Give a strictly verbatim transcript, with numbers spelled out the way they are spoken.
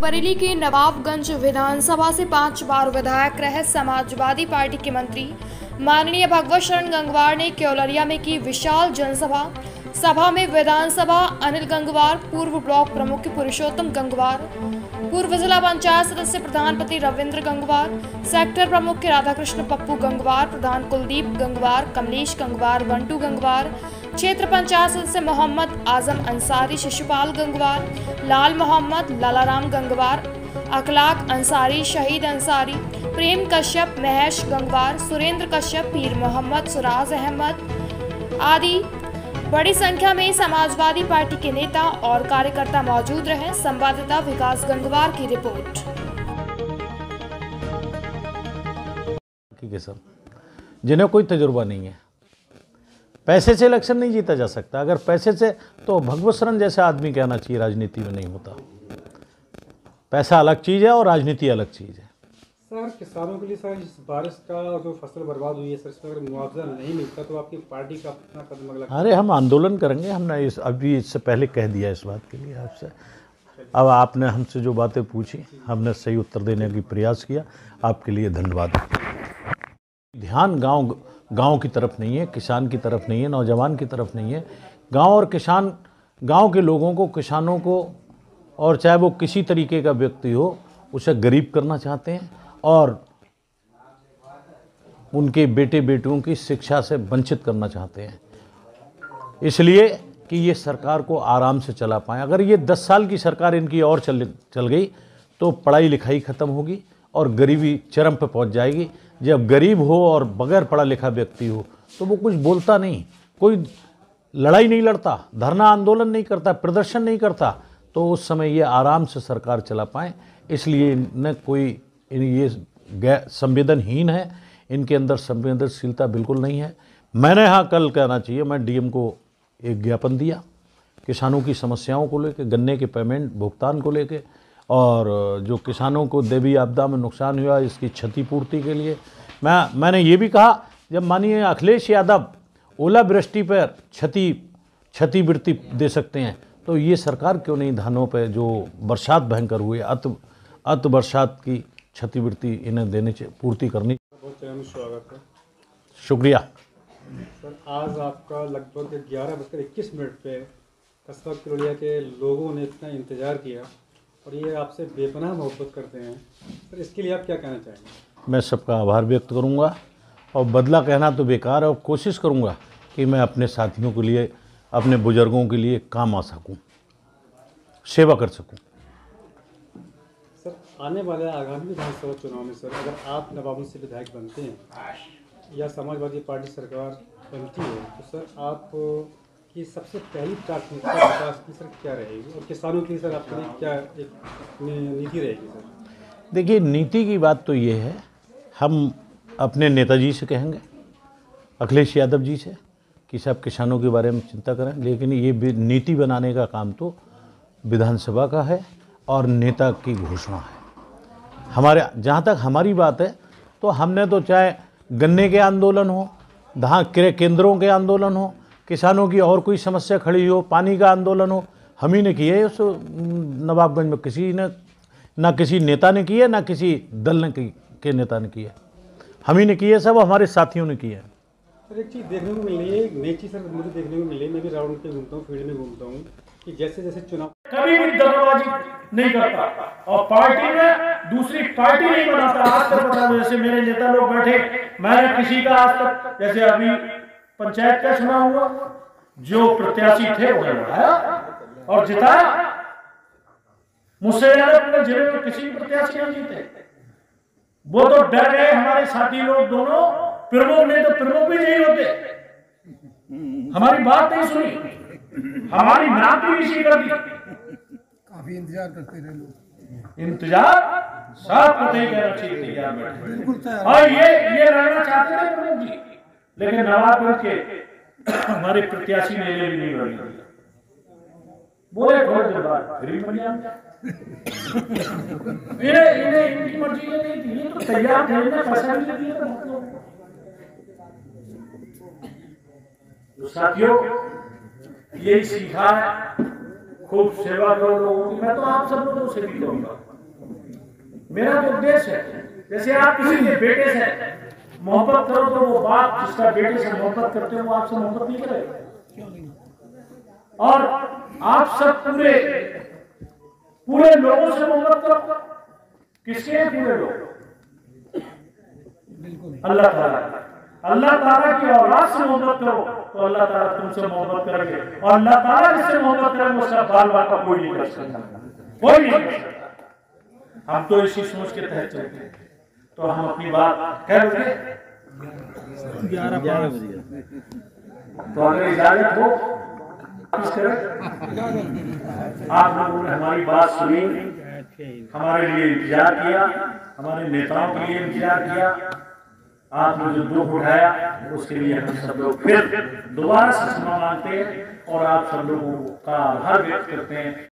बरेली के नवाबगंज विधानसभा से पांच बार विधायक रहे समाजवादी पार्टी के मंत्री माननीय भगवत शरण गंगवार ने केवलरिया में की विशाल जनसभा। सभा में विधानसभा अनिल गंगवार, पूर्व ब्लॉक प्रमुख पुरुषोत्तम गंगवार, पूर्व जिला पंचायत सदस्य प्रधानपति रविंद्र गंगवार, सेक्टर प्रमुख राधाकृष्ण पप्पू गंगवार, प्रधान कुलदीप गंगवार, कमलेश गंगवार, बंटू गंगवार, क्षेत्र पंचायत सदस्य मोहम्मद आजम अंसारी, शिशुपाल गंगवार, लाल मोहम्मद, लालाराम गंगवार, अखलाक अंसारी, शहीद अंसारी, प्रेम कश्यप, महेश गंगवार, सुरेंद्र कश्यप, पीर मोहम्मद, सुराज अहमद आदि बड़ी संख्या में समाजवादी पार्टी के नेता और कार्यकर्ता मौजूद रहे। संवाददाता विकास गंगवार की रिपोर्ट। ठीक है सर, जिन्हें कोई तजुर्बा नहीं है, पैसे से इलेक्शन नहीं जीता जा सकता। अगर पैसे से, तो भगवत शरण जैसे आदमी कहना चाहिए राजनीति में नहीं होता। पैसा अलग चीज़ है और राजनीति अलग चीज़ है। सर, किसानों के लिए सर इस बारिश का जो फसल बर्बाद हुई है सर, इसमें अगर मुआवजा नहीं मिलता तो आपकी पार्टी का अपना कदम अगला? अरे हम आंदोलन करेंगे। हमने इस अभी इससे पहले कह दिया इस बात के लिए आपसे। अब आपने हमसे जो बातें पूछी, हमने सही उत्तर देने की प्रयास किया। आपके लिए धन्यवाद। ध्यान गांव गांव की तरफ नहीं है, किसान की तरफ नहीं है, नौजवान की तरफ नहीं है। गांव और किसान, गांव के लोगों को, किसानों को, और चाहे वो किसी तरीके का व्यक्ति हो, उसे गरीब करना चाहते हैं और उनके बेटे बेटियों की शिक्षा से वंचित करना चाहते हैं, इसलिए कि ये सरकार को आराम से चला पाएँ। अगर ये दस साल की सरकार इनकी और चल चल गई तो पढ़ाई लिखाई ख़त्म होगी और गरीबी चरम पर पहुंच जाएगी। जब गरीब हो और बगैर पढ़ा लिखा व्यक्ति हो तो वो कुछ बोलता नहीं, कोई लड़ाई नहीं लड़ता, धरना आंदोलन नहीं करता, प्रदर्शन नहीं करता, तो उस समय ये आराम से सरकार चला पाएँ। इसलिए न कोई ये गैर संवेदनहीन है, इनके अंदर संवेदनशीलता बिल्कुल नहीं है। मैंने यहाँ कल कहना चाहिए, मैं डीएम को एक ज्ञापन दिया किसानों की समस्याओं को लेकर, गन्ने के पेमेंट भुगतान को लेकर, और जो किसानों को देवी आपदा में नुकसान हुआ इसकी क्षतिपूर्ति के लिए। मैं मैंने ये भी कहा, जब माननीय अखिलेश यादव ओलावृष्टि पर क्षति क्षतिवृत्ति दे सकते हैं, तो ये सरकार क्यों नहीं धानों पर जो बरसात भयंकर हुए, अत अत बरसात की क्षतिवृत्ति इन्हें देने चाहिए, पूर्ति करनी। बहुत स्वागत है। शुक्रिया सर, आज आपका लगभग ग्यारह बजकर इक्कीस मिनट पे कस्बा केवलरिया के लोगों ने इतना इंतज़ार किया और ये आपसे बेपनाह मोहब्बत करते हैं। सर, इसके लिए आप क्या कहना चाहेंगे? मैं सबका आभार व्यक्त करूंगा और बदला कहना तो बेकार है, और कोशिश करूंगा कि मैं अपने साथियों के लिए, अपने बुजुर्गों के लिए काम आ सकूं, सेवा कर सकूं। सर, आने वाले आगामी विधानसभा चुनाव में सर, अगर आप नवाबगंज से विधायक बनते हैं या समाजवादी पार्टी सरकार बनती है, तो सर आप की सबसे पहली प्राथमिकता विकास की सर क्या रहेगी और किसानों की सर आपके लिए क्या एक नीति रहेगी? सर देखिए, नीति की बात तो ये है, हम अपने नेताजी से कहेंगे, अखिलेश यादव जी से, कि सब किसानों के बारे में चिंता करें, लेकिन ये नीति बनाने का काम तो विधानसभा का है और नेता की घोषणा है। हमारे जहाँ तक हमारी बात है, तो हमने तो चाहे गन्ने के आंदोलन हो, धान क्रय केंद्रों के आंदोलन हो, किसानों की और कोई समस्या खड़ी हो, पानी का आंदोलन हो, हम ही ने किए है। उस नवाबगंज में किसी ने, ना किसी नेता ने किए, ना किसी दल ने की, के नेता ने किए, हम ही ने किए, सब हमारे साथियों ने किए। सर, एक चीज़ देखने को मिल रही है, एक नई चीज़ सर मुझे देखने को मिल रही है, मैं भी राउंड पे घूमता हूँ, फील्ड में घूमता हूँ, कि जैसे जैसे चुनाव कभी भी दगाबाजी नहीं करता और पार्टी में दूसरी पार्टी नहीं बनाता। आज तक बता दो, जैसे मेरे नेता लोग बैठे, मैंने किसी का आज तक, जैसे अभी पंचायत का चुनाव हुआ, जो प्रत्याशी थे उन्हें बढ़ाया और जिताया। मुझसे ज्यादा जिले में किसी भी प्रत्याशी नहीं जीते। वो तो डर गए हमारे साथी लोग दोनों, प्रमुख नहीं तो प्रमुख भी नहीं होते, हमारी बात नहीं सुनी, हमारी नाक भी इसी कर दी। काफी इंतजार करते रहे लोग, इंतजार साफ पते कहना चाहिए, तैयार बैठे। और ये ये लड़ना चाहते थे प्रमुख जी, लेकिन नवाबगंज के हमारे प्रत्याशी ने ये भी नहीं लड़ी। बोले थोड़ी देर बाद गरीब बन गया। इन्हें इन्हें इनकी मर्जी नहीं थी, ये तो तैयार थे, इन्हें पैसा भी दिया था। साथियों, यही सीखा है, खूब सेवा करो लोगों की। मैं तो आप सब लोगों से भी कहूँगा, मेरा तो उद्देश्य है, जैसे आप किसी के बेटे से मोहब्बत करो तो वो बाप जिसका बेटे से मोहब्बत करते हो वो आपसे मोहब्बत नहीं करेगा। क्यों नहीं? और आप सब पूरे पूरे लोगों से मोहब्बत करो। किसके हैं पूरे लोग? बिल्कुल अल्लाह ताला। अल्लाह ताला की औलाद से मोहब्बत करो तो अल्लाह ताला तुमसे मोहब्बत करेंगे, और अल्लाह ताला जिससे मोहब्बत करेंगे उसका बाल बाल का कोई नहीं कर सकता, कोई नहीं कर सकता। हम तो इसी सोच के तहत चलते हैं। तो हम अपनी बात कह रहे ग्यारह बजे तो अगर इजाजत हो किस तरह आप लोगों ने हमारी बात सुनी, हमारे लिए इंतजार किया, हमारे नेताओं के लिए इंतजार किया, आपने जो दुख उठाया उसके लिए हम सब लोग फिर दोबारा से क्षमा मांगते हैं और आप सब लोगों का आभार व्यक्त करते हैं।